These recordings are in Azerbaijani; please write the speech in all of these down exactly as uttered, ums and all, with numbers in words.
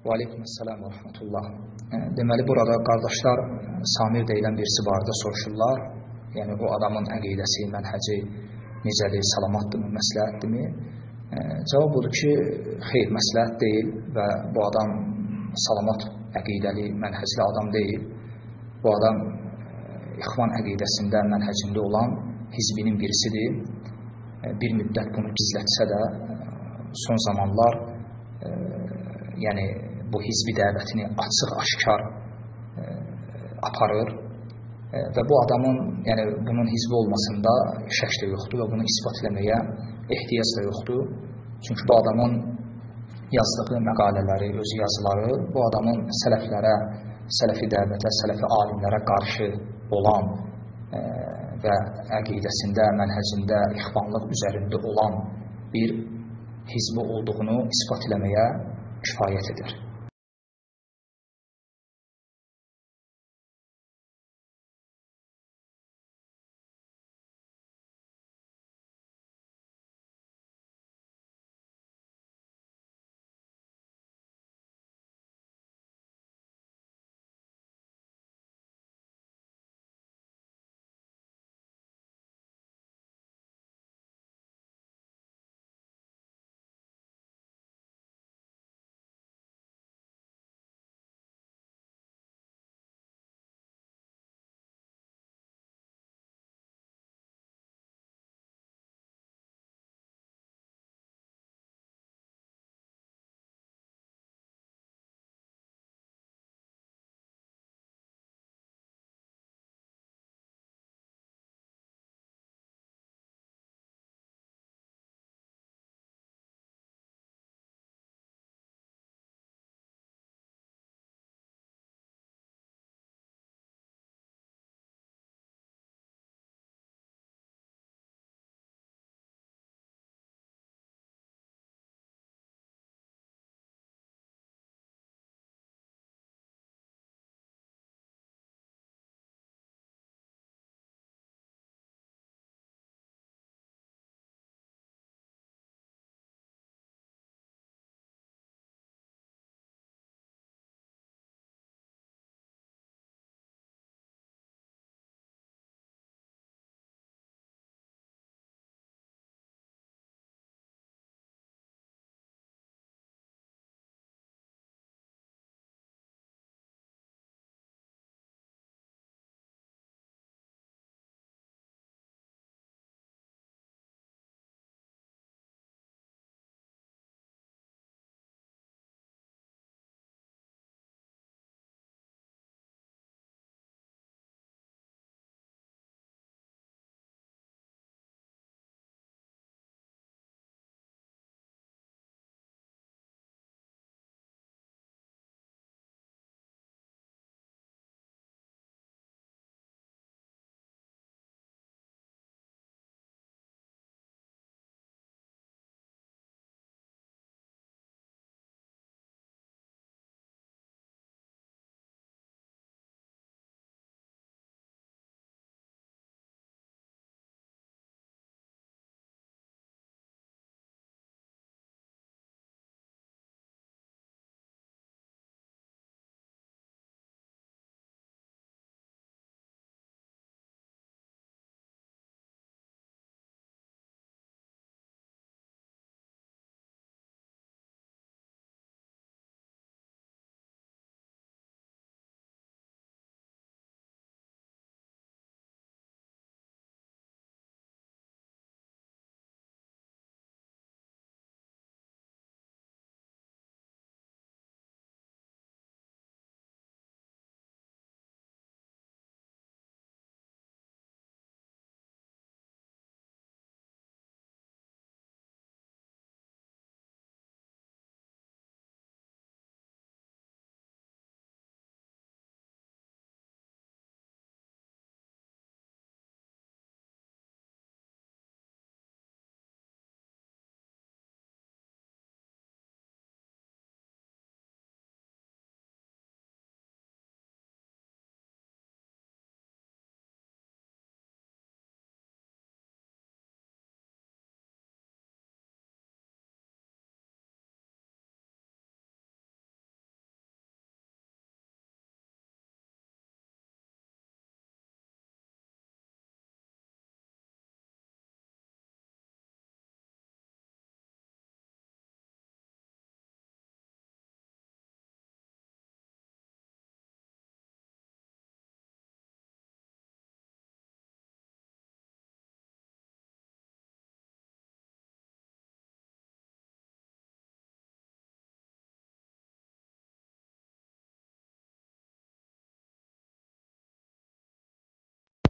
Və aleykümselam və rəhmətullah. Deməli, burada qardaşlar Samir deyilən birisi barədə soruşurlar. Yəni, o adamın əqidəsi, mənhəci necədir, salamatdırmı, məsləhətdirmi? Cavab budur ki, xeyr, məsləhət deyil və bu adam salamat əqidəli, mənhəcli adam deyil. Bu adam İxvan əqidəsində, mənhəcində olan hizbinin birisidir. Bir müddət bunu gizlətsə də son zamanlar e, yəni bu hizbi dəvətini açıq-aşkar e, aparır e, və bu adamın yəni bunun hizbi olmasında şək də yoxdur və bunu isbat eləməyə ehtiyac da yoxdur. Çünki bu adamın yazdığı məqalələri, öz yazıları bu adamın sələflərə, sələfi dəvətə, sələfi alimlərə qarşı olan e, və əqidəsində, mənhəcində, ixvanlıq üzərində olan bir hizbi olduğunu isbat eləməyə kifayət edir.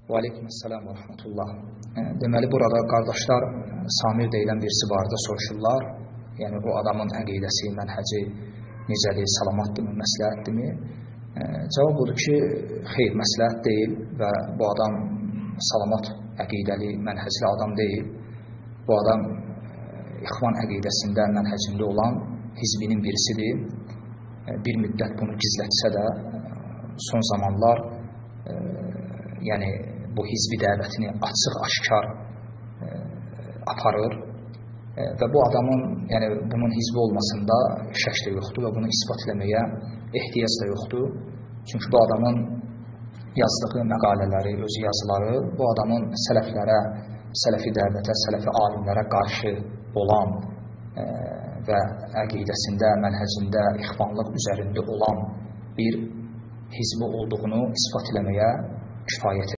Və aleykümselam və rahmetullah. Deməli, burada qardaşlar Samir deyilən birisi barədə soruşurlar. Yəni, o adamın əqidəsi, mənhəci necədir, salamatdırmı, məsləhətdirmi? Cavab budur ki, xeyr, məsləhət deyil və bu adam salamat əqidəli, mənhəcli adam deyil. Bu adam İxvan əqidəsində, mənhəcində olan hizbinin birisidir. Bir müddət bunu gizlətsə də son zamanlar yəni bu hizbi dəvətini açıq-aşkar aparır və bu adamın yəni bunun hizbi olmasında şək də yoxdur və bunu isbat etməyə ehtiyac da yoxdur. Çünki bu adamın yazdığı məqalələri, öz yazıları bu adamın sələflərə, sələfi dəvətə, sələfi alimlərə qarşı olan e, və əqidəsində, mənhəcində, ixvanlıq üzərində olan bir hizbi olduğunu isbat etməyə kifayət